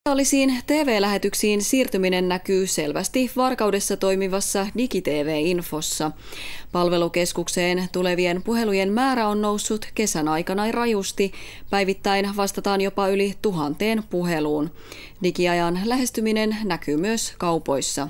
Digitaalisiin TV-lähetyksiin siirtyminen näkyy selvästi Varkaudessa toimivassa DigiTV-infossa. Palvelukeskukseen tulevien puhelujen määrä on noussut kesän aikana rajusti. Päivittäin vastataan jopa yli 1000 puheluun. Digiajan lähestyminen näkyy myös kaupoissa.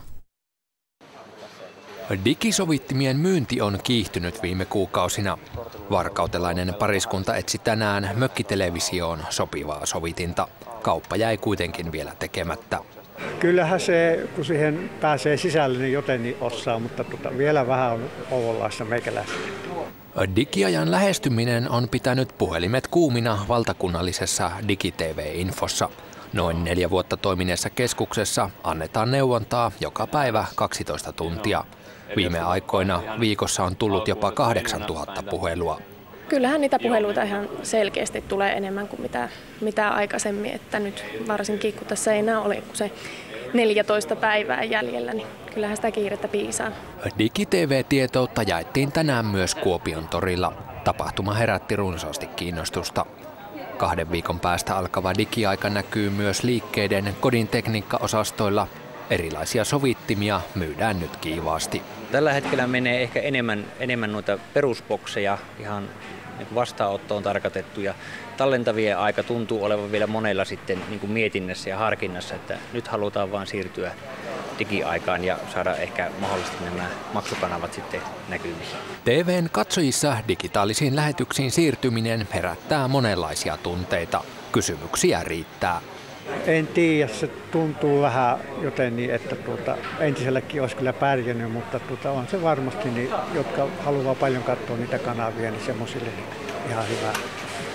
Digisovittimien myynti on kiihtynyt viime kuukausina. Varkautelainen pariskunta etsi tänään mökkitelevisioon sopivaa sovitinta. Kauppa jäi kuitenkin vielä tekemättä. Kyllähän se, kun siihen pääsee sisälle, niin jotenkin osaa, mutta vielä vähän on ouonlaista meikäläistä. Digiajan lähestyminen on pitänyt puhelimet kuumina valtakunnallisessa DigiTV-infossa. Noin 4 vuotta toimineessa keskuksessa annetaan neuvontaa joka päivä 12 tuntia. Viime aikoina viikossa on tullut jopa 8000 puhelua. Kyllähän niitä puheluita ihan selkeästi tulee enemmän kuin mitä aikaisemmin, että nyt varsinkin kun tässä ei enää ole kuin se 14 päivää jäljellä, niin kyllähän sitä kiirettä piisaa. DigiTV-tietoutta jaettiin tänään myös Kuopion torilla. Tapahtuma herätti runsaasti kiinnostusta. 2 viikon päästä alkava digiaika näkyy myös liikkeiden kodin tekniikkaosastoilla. Erilaisia sovittimia myydään nyt kiivaasti. Tällä hetkellä menee ehkä enemmän noita perusbokseja, ihan vastaanottoon tarkoitettuja. Tallentavien aika tuntuu olevan vielä monella sitten mietinnässä ja harkinnassa, että nyt halutaan vaan siirtyä digiaikaan ja saada ehkä mahdollisesti nämä maksukanavat sitten näkyviin. TV:n katsojissa digitaalisiin lähetyksiin siirtyminen herättää monenlaisia tunteita. Kysymyksiä riittää. En tiedä, se tuntuu vähän jotenkin, että entiselläkin olisi kyllä pärjännyt, mutta on se varmasti, niin, jotka haluaa paljon katsoa niitä kanavia, niin semmoisille ihan hyvä.